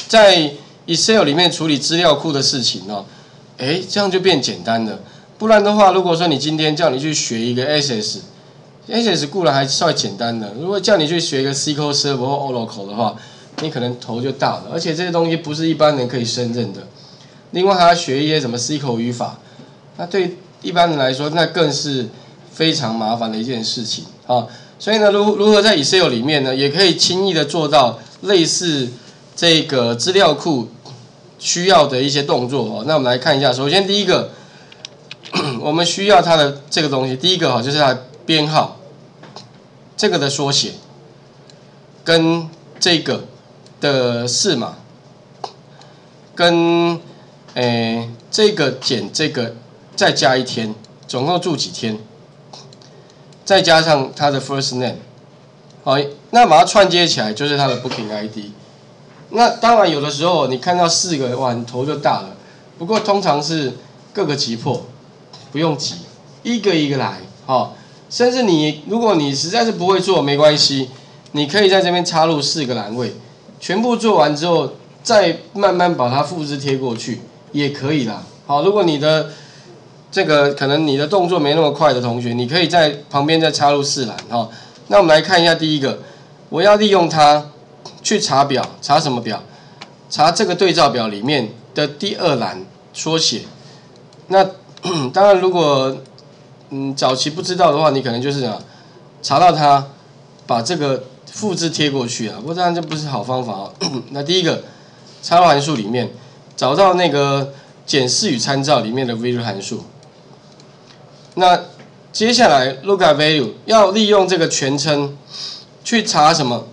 在 Excel 里面处理资料库的事情哦，这样就变简单了。不然的话，如果说你今天叫你去学一个 SS 固然还稍微简单的，如果叫你去学一个 SQL Server 或 Oracle 的话，你可能头就大了，而且这些东西不是一般人可以胜任的。另外还要学一些什么 SQL 语法，那对一般人来说，那更是非常麻烦的一件事情啊。所以呢，如何在 Excel 里面呢，也可以轻易的做到类似这个资料库需要的一些动作哦。那我们来看一下，首先第一个，我们需要它的这个东西，第一个就是它的编号，这个的缩写，跟这个的式码，跟这个减这个再加一天，总共住几天？再加上它的 first name， 好，那把它串接起来就是它的 booking ID。那当然有的时候你看到4个，哇，你头就大了。不过通常是各个击破，不用急，一个一个来，甚至如果你实在是不会做，没关系，你可以在这边插入4个栏位，全部做完之后，再慢慢把它复制贴过去也可以啦。好，如果你的这个可能你的动作没那么快的同学，你可以在旁边再插入4栏哈。那我们来看一下第一个，我要利用它去查表，查什么表？查这个对照表里面的第2栏缩写。那当然，如果早期不知道的话，你可能就是查到它，把这个复制贴过去啊。不过当然这不是好方法哦。那第一个，插入函数里面找到那个检视与参照里面的 value 函数。那接下来 lookup value 要利用这个全称去查什么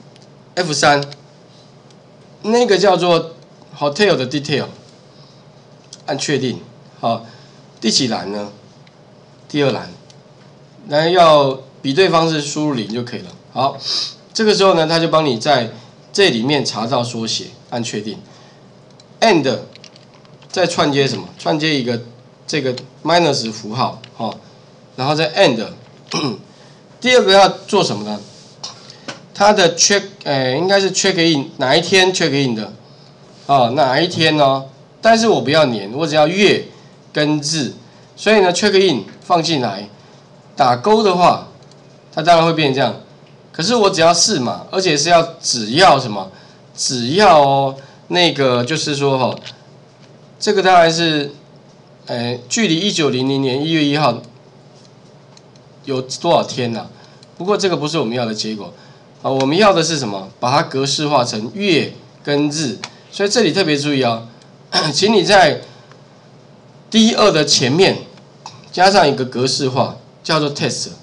F3， 那个叫做 hotel 的 detail， 按确定。好，第几栏呢？第2栏，然后要比对方式输入0就可以了。好，这个时候呢，它就帮你在这里面查到缩写，按确定。and 再串接什么？串接一个这个 minus 符号，然后再 and。第2个要做什么呢？它的 check， 应该是 check in 哪一天 check in 的，哪一天哦？但是我不要年，我只要月跟日，所以呢 check in 放进来，打勾的话，它当然会变成这样。可是我只要4码，而且是只要什么？只要那个就是说这个当然是，距离1900年1月1号有多少天啊？不过这个不是我们要的结果，我们要的是什么？把它格式化成月跟日，所以这里特别注意请你在第2的前面加上一个格式化，叫做 test。